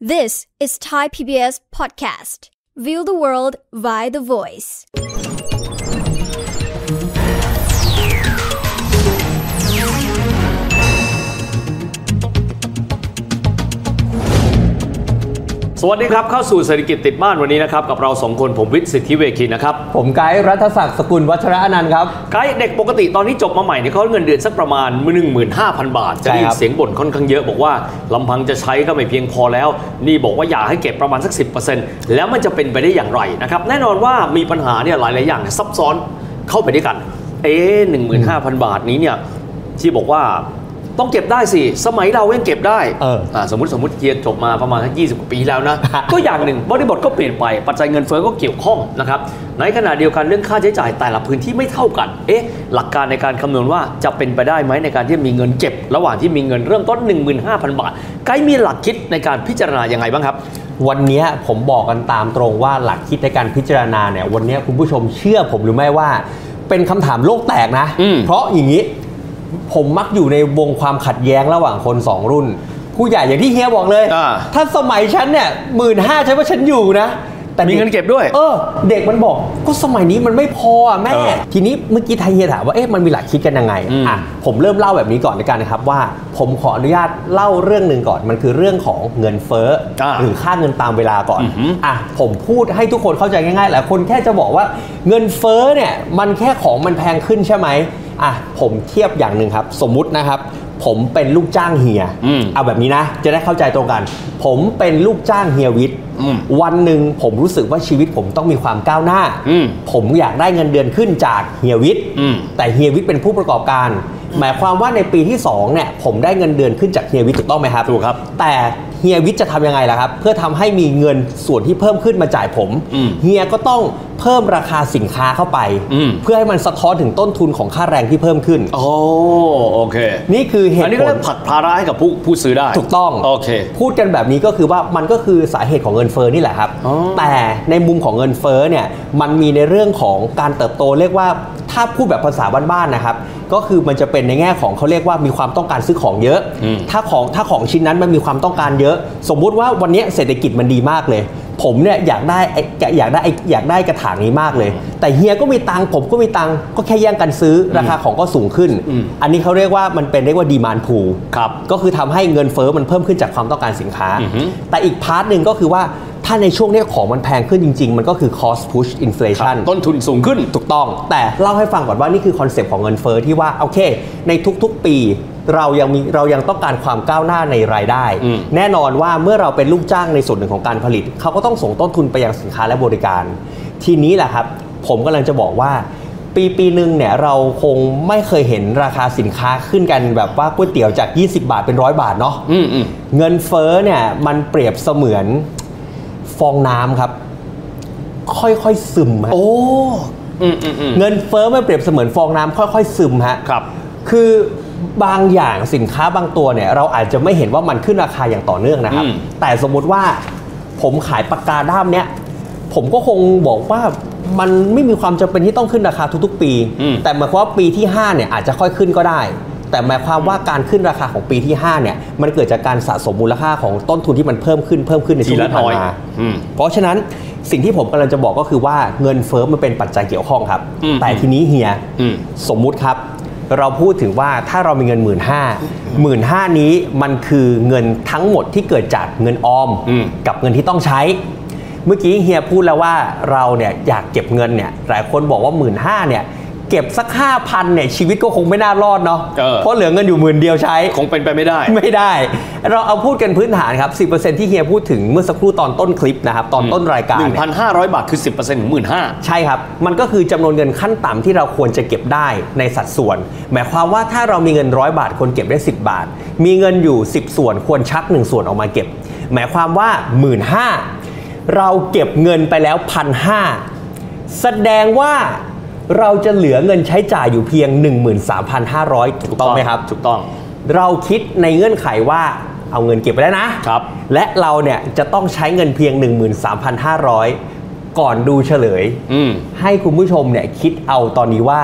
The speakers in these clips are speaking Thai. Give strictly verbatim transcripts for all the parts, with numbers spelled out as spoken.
This is Thai พี บี เอส podcast. View the world via the voice. สวัสดีครับเข้าสู่เศรษฐกิจติดบ้านวันนี้นะครับกับเราสองคนผมวิทย์สิทธิเวคินนะครับผมไกด์รัฐศักดิ์สกุลวัชระอนันต์ครับไกด์เด็กปกติตอนนี้จบมาใหม่เนี่ยเขาเงินเดือนสักประมาณ หนึ่งหมื่นห้าพัน บาทจะได้ยินเสียงบ่นค่อนข้างเยอะบอกว่าลำพังจะใช้ก็ไม่เพียงพอแล้วนี่บอกว่าอยากให้เก็บประมาณสัก สิบเปอร์เซ็นต์ แล้วมันจะเป็นไปได้อย่างไรนะครับแน่นอนว่ามีปัญหาเนี่ยหลายๆอย่างซับซ้อนเข้าไปด้วยกันเอ๊ะ หนึ่งหมื่นห้าพัน บาทนี้เนี่ยที่บอกว่าต้องเก็บได้สิสมัยเรายังเก็บได้เอออ่าสมมติสมมติเกียร์จบมาประมาณยี่สิบกว่าปีแล้วนะ ก็อย่างหนึ่งบริบทก็เปลี่ยนไปปัจจัยเงินเฟ้อก็เกี่ยวข้องนะครับในขณะเดียวกันเรื่องค่าใช้จ่ายแต่ละพื้นที่ไม่เท่ากันเอ๊ะหลักการในการคำนวณว่าจะเป็นไปได้ไหมในการที่มีเงินเก็บระหว่างที่มีเงินเริ่มต้น หนึ่งหมื่นห้าพัน บาทไกด์มีหลักคิดในการพิจารณายังไงบ้างครับวันนี้ผมบอกกันตามตรงว่าหลักคิดในการพิจารณาเนี่ยวันนี้คุณผู้ชมเชื่อผมหรือไม่ว่าเป็นคำถามโลกแตกนะเพราะอย่างนี้ผมมักอยู่ในวงความขัดแย้งระหว่างคนสองรุ่นผู้ใหญ่อย่างที่เฮียบอกเลยถ้าสมัยฉันเนี่ยหมื่นห้าฉันว่าฉันอยู่นะแต่มีเงินเก็บด้วยเออเด็กมันบอกก็สมัยนี้มันไม่พออ่ะแม่ทีนี้เมื่อกี้ไทยเฮียถามว่าเอ๊ะมันมีหลักคิดกันยังไงอ่ะผมเริ่มเล่าแบบนี้ก่อนเลยกันนะครับว่าผมขออนุญาตเล่าเรื่องหนึ่งก่อนมันคือเรื่องของเงินเฟ้อหรือค่าเงินตามเวลาก่อนอ่ะผมพูดให้ทุกคนเข้าใจง่ายๆหลายคนแค่จะบอกว่าเงินเฟ้อเนี่ยมันแค่ของมันแพงขึ้นใช่ไหมอ่ะผมเทียบอย่างหนึ่งครับสมมุตินะครับผมเป็นลูกจ้างเฮียเอาแบบนี้นะจะได้เข้าใจตรงกันผมเป็นลูกจ้างเฮียวิทย์วันหนึ่งผมรู้สึกว่าชีวิตผมต้องมีความก้าวหน้าผมอยากได้เงินเดือนขึ้นจากเฮียวิทย์แต่เฮียวิทย์เป็นผู้ประกอบการหมายความว่าในปีที่สองเนี่ยผมได้เงินเดือนขึ้นจากเฮียวิทย์ถูกต้องไหมครับถูกครับแต่เฮียวิทย์จะทำยังไงล่ะครับเพื่อทำให้มีเงินส่วนที่เพิ่มขึ้นมาจ่ายผมเฮียก็ต้องเพิ่มราคาสินค้าเข้าไปเพื่อให้มันสะท้อนถึงต้นทุนของค่าแรงที่เพิ่มขึ้นโอ้โอเคนี่คือเหตุผลอันนี้ก็ผลักภาระให้กับผู้ผู้ซื้อได้ถูกต้องโอเคพูดกันแบบนี้ก็คือว่ามันก็คือสาเหตุของเงินเฟ้อนี่แหละครับแต่ในมุมของเงินเฟ้อเนี่ยมันมีในเรื่องของการเติบโตเรียกว่าถ้าพูดแบบภาษาบ้านๆนะครับก็คือมันจะเป็นในแง่ของเขาเรียกว่ามีความต้องการซื้อของเยอะถ้าของถ้าของชิ้นนั้นมันมีความต้องการเยอะสมมุติว่าวันนี้เศรษฐกิจมันดีมากเลยผมเนี่ยอยากได้อยากได้อยากได้กระถางนี้มากเลยแต่เฮียก็มีตังค์ผมก็มีตังค์ก็แค่แย่งกันซื้อราคาของก็สูงขึ้นอันนี้เขาเรียกว่ามันเป็นเรียกว่าดีมานด์พูลครับก็คือทำให้เงินเฟ้อมันเพิ่มขึ้นจากความต้องการสินค้าแต่อีกพาร์ทนึงก็คือว่าถ้าในช่วงนี้ของมันแพงขึ้นจริงๆมันก็คือ cost push inflation ต้นทุนสูงขึ้นถูกต้องแต่เล่าให้ฟังก่อนว่านี่คือคอนเซปต์ของเงินเฟ้อที่ว่าโอเคในทุกๆปีเรายังมีเรายังต้องการความก้าวหน้าในรายได้แน่นอนว่าเมื่อเราเป็นลูกจ้างในส่วนหนึ่งของการผลิตเขาก็ต้องส่งต้นทุนไปยังสินค้าและบริการทีนี้แหละครับผมกำลังจะบอกว่าปีปีนึงเนี่ยเราคงไม่เคยเห็นราคาสินค้าขึ้นกันแบบว่าก๋วยเตี๋ยวจากยี่สิบบาทเป็นร้อยบาทเนาะเงินเฟ้อเนี่ยมันเปรียบเสมือนฟองน้ำครับค่อยๆซึมฮะโอ้เงินเฟ้อมันเปรียบเสมือนฟองน้ำค่อยๆซึมฮะครับคือบางอย่างสินค้าบางตัวเนี่ยเราอาจจะไม่เห็นว่ามันขึ้นราคาอย่างต่อเนื่องนะครับแต่สมมุติว่าผมขายปากกาด้ามเนี้ยผมก็คงบอกว่ามันไม่มีความจำเป็นที่ต้องขึ้นราคาทุกๆปีแต่หมายความว่าปีที่ห้าเนี่ยอาจจะค่อยขึ้นก็ได้แต่หมายความว่าการขึ้นราคาของปีที่ห้าเนี่ยมันเกิดจากการสะสมมูลค่าของต้นทุนที่มันเพิ่มขึ้นเพิ่มขึ้นในช่วงที่ผ่านมาเพราะฉะนั้นสิ่งที่ผมกำลังจะบอกก็คือว่าเงินเฟ้อมันเป็นปัจจัยเกี่ยวข้องครับแต่ทีนี้เฮียสมมุติครับเราพูดถึงว่าถ้าเรามีเงิน หนึ่งหมื่นห้าพัน หนึ่งหมื่นห้าพัน นี้มันคือเงินทั้งหมดที่เกิดจากเงินออมกับเงินที่ต้องใช้เมื่อกี้เฮียพูดแล้วว่าเราเนี่ยอยากเก็บเงินเนี่ยหลายคนบอกว่า หนึ่งหมื่นห้าพัน เนี่ยเก็บสัก ห้าพัน เนี่ยชีวิตก็คงไม่น่ารอดเนาะ เ, เพราะเหลือเงินอยู่หมื่นเดียวใช้คงเป็นไปไม่ได้ไม่ได้เราเอาพูดกันพื้นฐานครับ สิบเปอร์เซ็นต์ ที่เฮียพูดถึงเมื่อสักครู่ตอนต้นคลิปนะครับตอนต้นรายการหนึ่งพันห้าร้อย บาทคือ สิบเปอร์เซ็นต์ ของ หนึ่งหมื่นห้าพันใช่ครับมันก็คือจำนวนเงินขั้นต่ำที่เราควรจะเก็บได้ในสัดส่วนหมายความว่าถ้าเรามีเงินหนึ่งร้อยบาทควรเก็บได้สิบบาทมีเงินอยู่สิบส่วนควรชักหนึ่งส่วนออกมาเก็บหมายความว่า หนึ่งหมื่นห้าพัน เราเก็บเงินไปแล้ว หนึ่งพันห้าร้อย แสดงว่าเราจะเหลือเงินใช้จ่ายอยู่เพียง หนึ่งหมื่นสามพันห้าร้อย ถูกต้องไหมครับถูกต้องเราคิดในเงื่อนไขว่าเอาเงินเก็บไปแล้วนะครับและเราเนี่ยจะต้องใช้เงินเพียง หนึ่งหมื่นสามพันห้าร้อย ก่อนดูเฉลยให้คุณผู้ชมเนี่ยคิดเอาตอนนี้ว่า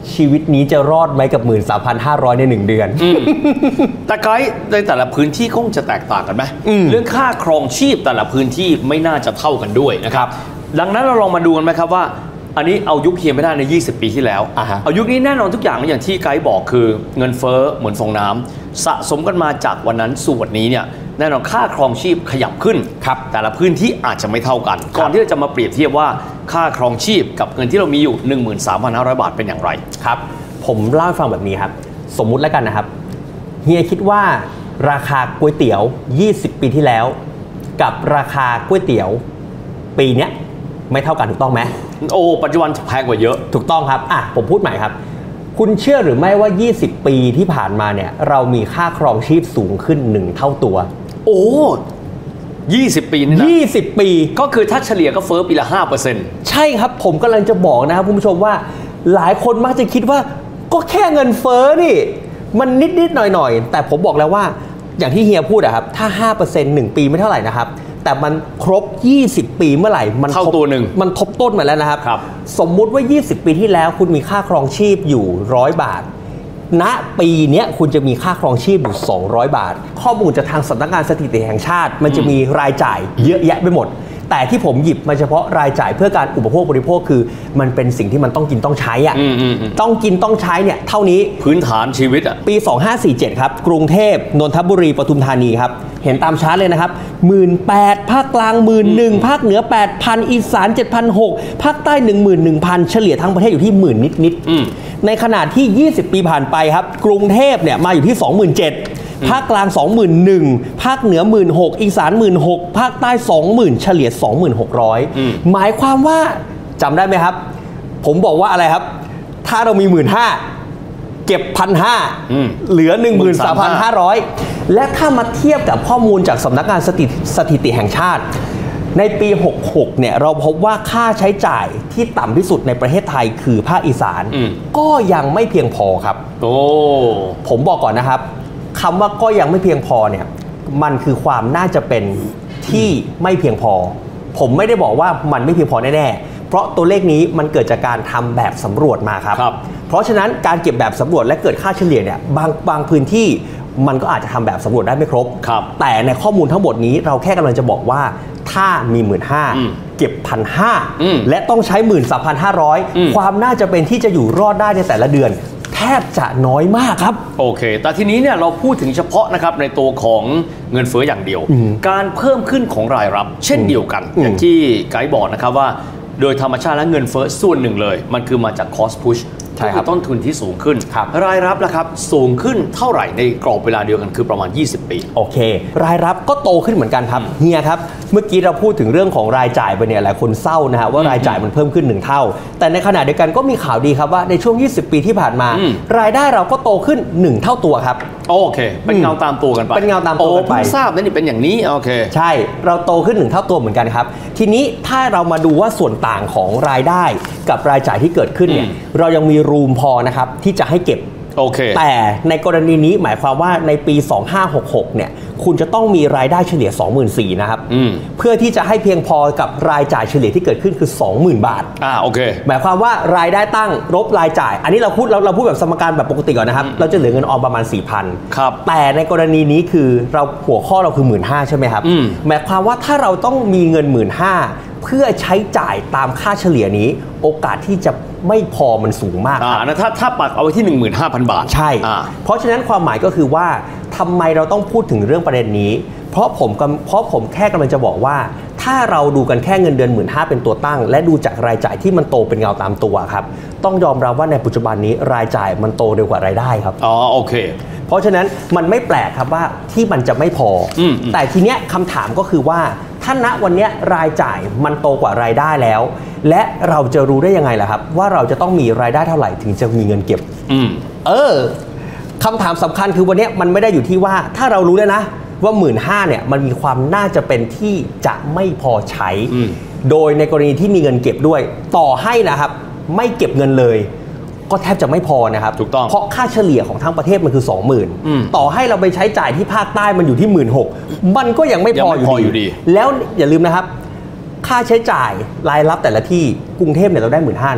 ชีวิตนี้จะรอดไหมกับ หนึ่งหมื่นสามพันห้าร้อย ในหนึ่งเดือนแต่ไกด์ในแต่ละพื้นที่คงจะแตกต่างกันไหมเรื่องค่าครองชีพแต่ละพื้นที่ไม่น่าจะเท่ากันด้วยนะครับดังนั้นเราลองมาดูกันไหมครับว่าอันนี้เอายุคเฮียไม่ได้ในยี่สิบปีที่แล้วเอายุคนี้แน่นอนทุกอย่างอย่างที่ไกด์บอกคือเงินเฟ้อเหมือนฟองน้ำสะสมกันมาจากวันนั้นสู่วันนี้เนี่ยแน่นอนค่าครองชีพขยับขึ้นครับแต่ละพื้นที่อาจจะไม่เท่ากันก่อนที่เราจะมาเปรียบเทียบว่าค่าครองชีพกับเงินที่เรามีอยู่ หนึ่งหมื่นสามพันห้าร้อย บาทเป็นอย่างไรครับผมเล่าให้ฟังแบบนี้ครับสมมุติแล้วกันนะครับเฮียคิดว่าราคาก๋วยเตี๋ยวยี่สิบปีที่แล้วกับราคาก๋วยเตี๋ยวปีนี้ไม่เท่ากันถูกต้องไหมโอ้ปัจจุบันแพงกว่าเยอะถูกต้องครับอ่ะผมพูดใหม่ครับคุณเชื่อหรือไม่ว่ายี่สิบปีที่ผ่านมาเนี่ยเรามีค่าครองชีพสูงขึ้นหนึ่งเท่าตัวโอ้ยี่สิบปีนี่นะยี่สิบปีก็คือถ้าเฉลี่ยก็เฟ้อปีละ ห้าเปอร์เซ็นต์ใช่ครับผมกำลังจะบอกนะครับคุณผู้ชมว่าหลายคนมักจะคิดว่าก็แค่เงินเฟ้อนี่มันนิดๆหน่อยๆแต่ผมบอกแล้วว่าอย่างที่เฮียพูดอะครับถ้า ห้าเปอร์เซ็นต์ หนึ่งปีไม่เท่าไหร่นะครับแต่มันครบยี่สิบปีเมื่อไหร่มันเท่าตัวหนึ่งมันทบต้นมาแล้วนะครับครับสมมุติว่ายี่สิบปีที่แล้วคุณมีค่าครองชีพอยู่หนึ่งร้อยบาทณปีนี้คุณจะมีค่าครองชีพอยู่สองร้อยบาทข้อมูลจากทางสำนักงานสถิติแห่งชาติมันจะมีรายจ่ายเยอะแยะไปหมดแต่ที่ผมหยิบมาเฉพาะรายจ่ายเพื่อการอุปโภคบริโภคคือมันเป็นสิ่งที่มันต้องกินต้องใช้อ่ะต้องกินต้องใช้เนี่ยเท่านี้พื้นฐานชีวิตอ่ะปีสองพันห้าร้อยสี่สิบเจ็ดครับกรุงเทพนนทบุรีปทุมธานีครับเห็นตามชาร์ตเลยนะครับ หนึ่งหมื่นแปดพัน ภาคกลาง หนึ่งหมื่นหนึ่งพัน ภาคเหนือ แปดพัน อีสาน เจ็ดพันหกร้อย ภาคใต้ หนึ่งหมื่นหนึ่งพัน เฉลี่ยทั้งประเทศอยู่ที่หมื่นนิดๆในขณะที่ยี่สิบปีผ่านไปครับกรุงเทพเนี่ยมาอยู่ที่ สองหมื่นเจ็ดพัน ภาคกลาง สองหมื่นหนึ่งพัน ภาคเหนือ หนึ่งหมื่นหกพัน อีสาน หนึ่งหมื่นหกพัน ภาคใต้ สองหมื่น เฉลี่ย สองหมื่นหกร้อย หมายความว่าจำได้ไหมครับผมบอกว่าอะไรครับถ้าเรามี หนึ่งหมื่นห้าพัน เก็บ หนึ่งพันห้าร้อย เหลือ หนึ่งหมื่นสามพันห้าร้อย และถ้ามาเทียบกับข้อมูลจากสำนักงานสถิติสถิติแห่งชาติในปีหกสิบหกเนี่ยเราพบว่าค่าใช้จ่ายที่ต่ำที่สุดในประเทศไทยคือภาคอีสานก็ยังไม่เพียงพอครับโอ้ผมบอกก่อนนะครับคำว่าก็ยังไม่เพียงพอเนี่ยมันคือความน่าจะเป็นที่ไม่เพียงพอผมไม่ได้บอกว่ามันไม่เพียงพอแน่ๆเพราะตัวเลขนี้มันเกิดจากการทำแบบสำรวจมาครับเพราะฉะนั้นการเก็บแบบสำรวจและเกิดค่าเฉลี่ยเนี่ยบางบางพื้นที่มันก็อาจจะทำแบบสำรวจได้ไม่ครบแต่ในข้อมูลทั้งหมดนี้เราแค่กำลังจะบอกว่าถ้ามี หนึ่งหมื่นห้าพัน เก็บ หนึ่งพันห้าร้อย และต้องใช้ หนึ่งหมื่นสามพันห้าร้อย ความน่าจะเป็นที่จะอยู่รอดได้ในแต่ละเดือนแทบจะน้อยมากครับโอเคแต่ทีนี้เนี่ยเราพูดถึงเฉพาะนะครับในตัวของเงินเฟ้ออย่างเดียวการเพิ่มขึ้นของรายรับเช่นเดียวกันอย่างที่ไกด์บอกนะครับว่าโดยธรรมชาติและเงินเฟ้อส่วนหนึ่งเลยมันคือมาจาก cost push ใช่ครับต้นทุนที่สูงขึ้นรายรับล่ะครับสูงขึ้นเท่าไหร่ในกรอบเวลาเดียวกันคือประมาณยี่สิบปีโอเครายรับก็โตขึ้นเหมือนกันครับเฮียครับเมื่อกี้เราพูดถึงเรื่องของรายจ่ายไปเนี่ยหลายคนเศร้านะฮะว่ารายจ่ายมันเพิ่มขึ้นหนึ่งเท่าแต่ในขณะเดียวกันก็มีข่าวดีครับว่าในช่วงยี่สิบปีที่ผ่านมารายได้เราก็โตขึ้นหนึ่งเท่าตัวครับโอเคเป็นเงาตามตัวกันไปเป็นเงาตามตัวกันไปโอ้เพิ่งทราบนั่นนี่เป็นอย่างนี้โอเคใช่เราโตขึ้นหนึ่งเท่าตัวเหมือนกันครับทีนี้ถ้าเรามาดูว่าส่วนต่างของรายได้กับรายจ่ายที่เกิดขึ้นเนี่ยเรายังมีรูมพอนะครับที่จะให้เก็บโอเคแต่ในกรณีนี้หมายความว่าในปีสองพันห้าร้อยหกสิบหกเนี่ยคุณจะต้องมีรายได้เฉลี่ย สองหมื่นสี่พัน นะครับเพื่อที่จะให้เพียงพอกับรายจ่ายเฉลี่ยที่เกิดขึ้นคือ สองหมื่น บาทอ่าโอเคหมายความว่ารายได้ตั้งลบรายจ่ายอันนี้เราพูดเราเราพูดแบบสมการแบบปกติก่อนนะครับเราจะเหลือเงินออมประมาณ สี่พันครับแต่ในกรณีนี้คือเราหัวข้อเราคือ หนึ่งหมื่นห้าพัน ใช่ไหมครับหมายความว่าถ้าเราต้องมีเงิน หนึ่งหมื่นห้าพัน เพื่อใช้จ่ายตามค่าเฉลี่ยนี้โอกาสที่จะไม่พอมันสูงมากอ่านะถ้าถ้าปักเอาไว้ที่ หนึ่งหมื่นห้าพัน บาทใช่เพราะฉะนั้นความหมายก็คือว่าทำไมเราต้องพูดถึงเรื่องประเด็นนี้เพราะผมเพราะผมแค่กำลังจะบอกว่าถ้าเราดูกันแค่เงินเดือน หนึ่งหมื่นห้าพัน เป็นตัวตั้งและดูจากรายจ่ายที่มันโตเป็นเงาตามตัวครับต้องยอมรับว่าในปัจจุบันนี้รายจ่ายมันโตเร็วกว่ารายได้ครับอ๋อโอเคเพราะฉะนั้นมันไม่แปลกครับว่าที่มันจะไม่พอแต่ทีเนี้ยคำถามก็คือว่าถ้าณวันนี้รายจ่ายมันโตกว่ารายได้แล้วและเราจะรู้ได้ยังไงล่ะครับว่าเราจะต้องมีรายได้เท่าไหร่ถึงจะมีเงินเก็บอืมเออคำถามสำคัญคือวันนี้มันไม่ได้อยู่ที่ว่าถ้าเรารู้แล้วนะว่า หนึ่งหมื่นห้าพัน เนี่ยมันมีความน่าจะเป็นที่จะไม่พอใช้โดยในกรณีที่มีเงินเก็บด้วยต่อให้นะครับไม่เก็บเงินเลยก็แทบจะไม่พอนะครับถูกต้องเพราะค่าเฉลี่ยของทั้งประเทศมันคือ สองหมื่น ต่อให้เราไปใช้จ่ายที่ภาคใต้มันอยู่ที่ หนึ่งหมื่นหกพัน มันก็ยังไม่พออยู่ดีแล้วอย่าลืมนะครับค่าใช้จ่ายรายรับแต่ละที่กรุงเทพเนี่ยเราได้ หนึ่งหมื่นห้าพัน นะครับ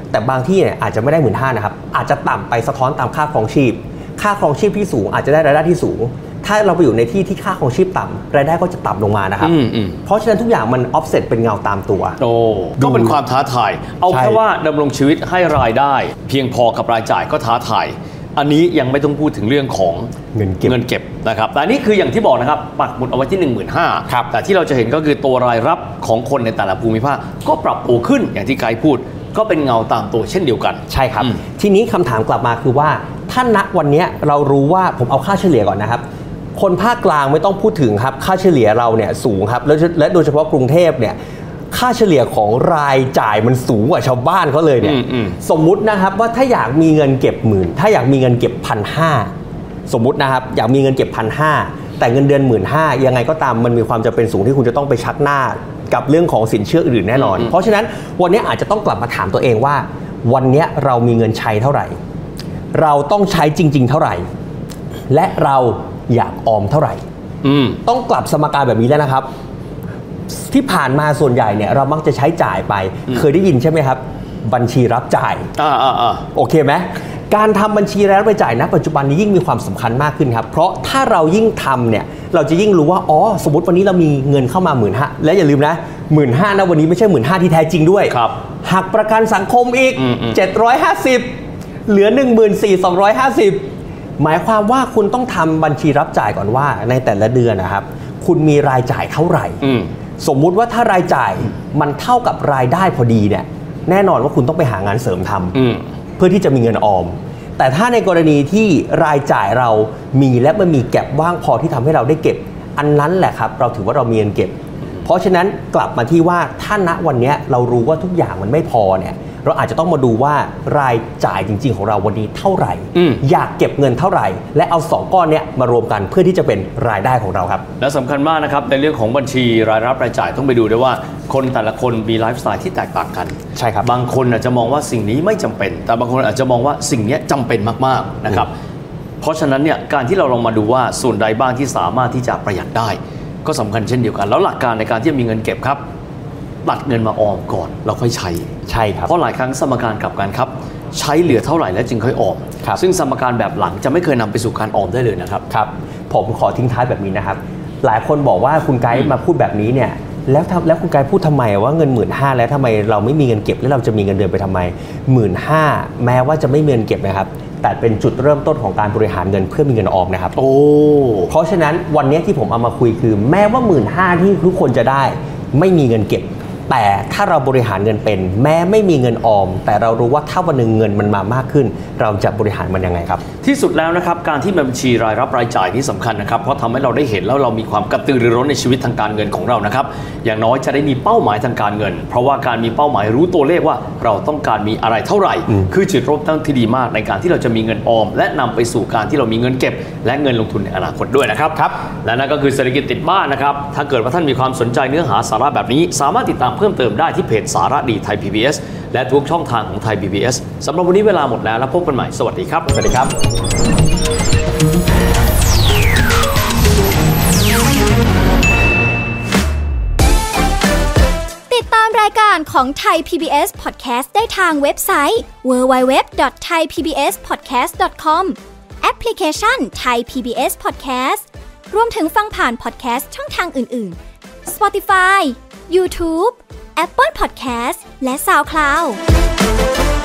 แต่บางที่เนี่ยอาจจะไม่ได้หมื่นห้านะครับอาจจะต่ำไปสะท้อนตามค่าครองชีพค่าครองชีพที่สูงอาจจะได้รายได้ที่สูงถ้าเราไปอยู่ในที่ที่ค่าครองชีพต่ำรายได้ก็จะต่ำลงมานะครับเพราะฉะนั้นทุกอย่างมันออฟเซ็ตเป็นเงาตามตัวโอ้ก็เป็นความท้าทายเอาแค่ว่าดำรงชีวิตให้รายได้เพียงพอกับรายจ่ายก็ท้าทายอันนี้ยังไม่ต้องพูดถึงเรื่องของเงินเก็บเงินเก็บนะครับแต่นี่คืออย่างที่บอกนะครับปักหมุดเอาไว้ที่ หนึ่งหมื่นห้าพัน แต่ที่เราจะเห็นก็คือตัวรายรับของคนในแต่ละภูมิภาคก็ปรับตัวขึ้นอย่างที่ไกด์พูดก็เป็นเงาตามตัวเช่นเดียวกันใช่ครับทีนี้คำถามกลับมาคือว่าถ้าณวันนี้เรารู้ว่าผมเอาค่าเฉลี่ยก่อนนะครับคนภาคกลางไม่ต้องพูดถึงครับค่าเฉลี่ยเราเนี่ยสูงครับและโดยเฉพาะกรุงเทพเนี่ยค่าเฉลี่ยของรายจ่ายมันสูงกว่าชาวบ้านเขาเลยเนี่ยสมมุตินะครับว่าถ้าอยากมีเงินเก็บหมื่นถ้าอยากมีเงินเก็บพันห้าสมมุตินะครับอยากมีเงินเก็บพันห้าแต่เงินเดือนหมื่นห้ายังไงก็ตามมันมีความจำเป็นสูงที่คุณจะต้องไปชักหน้ากับเรื่องของสินเชื่ออื่นแน่นอนเพราะฉะนั้นวันนี้อาจจะต้องกลับมาถามตัวเองว่าวันนี้เรามีเงินใช้เท่าไหร่เราต้องใช้จริงๆเท่าไหร่และเราอยากออมเท่าไหร่ต้องกลับสมการแบบนี้แล้วนะครับที่ผ่านมาส่วนใหญ่เนี่ยเรามักจะใช้จ่ายไปเคยได้ยินใช่ไหมครับบัญชีรับจ่ายอ่าอ่าอ่าโอเคไหมการทำบัญชีรายรับรายจ่ายณปัจจุบันนี้ยิ่งมีความสำคัญมากขึ้นครับเพราะถ้าเรายิ่งทำเนี่ยเราจะยิ่งรู้ว่าอ๋อสมมติวันนี้เรามีเงินเข้ามาหมื่นห้าและอย่าลืมนะหมื่นห้านะวันนี้ไม่ใช่หมื่นห้าที่แท้จริงด้วยหักประกันสังคมอีกเจ็ดร้อยห้าสิบเหลือ หนึ่งหมื่นสี่พันสองร้อยห้าสิบ หมายความว่าคุณต้องทำบัญชีรับจ่ายก่อนว่าในแต่ละเดือนนะครับคุณมีรายจ่ายเท่าไหร่สมมุติว่าถ้ารายจ่ายมันเท่ากับรายได้พอดีเนี่ยแน่นอนว่าคุณต้องไปหางานเสริมทำเพื่อที่จะมีเงินออมแต่ถ้าในกรณีที่รายจ่ายเรามีและมันมีแก็บว่างพอที่ทำให้เราได้เก็บอันนั้นแหละครับเราถือว่าเรามีเงินเก็บเพราะฉะนั้นกลับมาที่ว่าถ้าณวันนี้เรารู้ว่าทุกอย่างมันไม่พอเนี่ยเราอาจจะต้องมาดูว่ารายจ่ายจริงๆของเราวันนี้เท่าไหร่อยากเก็บเงินเท่าไหร่และเอาสองก้อนเนี้ยมารวมกันเพื่อที่จะเป็นรายได้ของเราครับและสำคัญมากนะครับในเรื่องของบัญชีรายรับรายจ่ายต้องไปดูด้วยว่าคนแต่ละคนมีไลฟ์สไตล์ที่แตกต่างกันใช่ครับบางคนอาจจะมองว่าสิ่งนี้ไม่จำเป็นแต่บางคนอาจจะมองว่าสิ่งนี้จำเป็นมากๆนะครับเพราะฉะนั้นเนี่ยการที่เราลองมาดูว่าส่วนใดบ้างที่สามารถที่จะประหยัดได้ก็สำคัญเช่นเดียวกันแล้วหลักการในการที่จะมีเงินเก็บครับตัดเงินมาออมก่อนเราค่อยใช้ใช่ครับเพราะหลายครั้งสมการกลับกันครับใช้เหลือเท่าไหร่แล้วจึงค่อยออมซึ่งสมการแบบหลังจะไม่เคยนำไปสู่การออมได้เลยนะครับครับผมขอทิ้งท้ายแบบนี้นะครับหลายคนบอกว่าคุณไกด์มาพูดแบบนี้เนี่ยแล้วแล้วคุณไกด์พูดทำไมว่าเงินหมื่นห้าแล้วทำไมเราไม่มีเงินเก็บแล้วเราจะมีเงินเดือนไปทำไมหมื่นห้าแม้ว่าจะไม่มีเงินเก็บนะครับแต่เป็นจุดเริ่มต้นของการบริหารเงินเพื่อมีเงินออมนะครับโอ้เพราะฉะนั้นวันนี้ที่ผมเอามาคุยคือแม้ว่าหมื่นห้าที่ทุกคนจะได้ไม่มีเงินเก็บแต่ถ้าเราบริหารเงินเป็นแม้ไม่มีเงินออมแต่เรารู้ว่าถ้าวันหนึ่งเงินมันมามากขึ้นเราจะบริหารมันยังไงครับที่สุดแล้วนะครับการที่บัญชีรายรับรายจ่ายนี่สำคัญนะครับเพราะทำให้เราได้เห็นแล้วเรามีความกระตือรือร้นในชีวิตทางการเงินของเรานะครับอย่างน้อยจะได้มีเป้าหมายทางการเงินเพราะว่าการมีเป้าหมายรู้ตัวเลขว่าเราต้องการมีอะไรเท่าไหร่คือจุดเริ่มต้นที่ดีมากในการที่เราจะมีเงินออมและนำไปสู่การที่เรามีเงินเก็บและเงินลงทุนในอนาคตด้วยนะครับครับและนั่นก็คือเศรษฐกิจติดบ้านนะครับถ้าเกิดว่าท่านมีความสนใจเนื้อหาสาระแบบนี้สามารถติดตามเพิ่มเติมได้ที่เพจสาระดีไทย พี บี เอส และทุกช่องทางของไทย พี บี เอส สำหรับวันนี้เวลาหมดแล้วแล้วพบกันใหม่สวัสดีครับสวัสดีครับติดตามรายการของไทย พี บี เอส Podcast ได้ทางเว็บไซต์ ดับเบิลยู ดับเบิลยู ดับเบิลยู ดอท ไทย พี บี เอส พอดแคสต์ ดอท คอม แอปพลิเคชัน Thai พี บี เอส Podcast รวมถึงฟังผ่าน podcast ช่องทางอื่นๆ Spotify YouTube Apple Podcast และ SoundCloud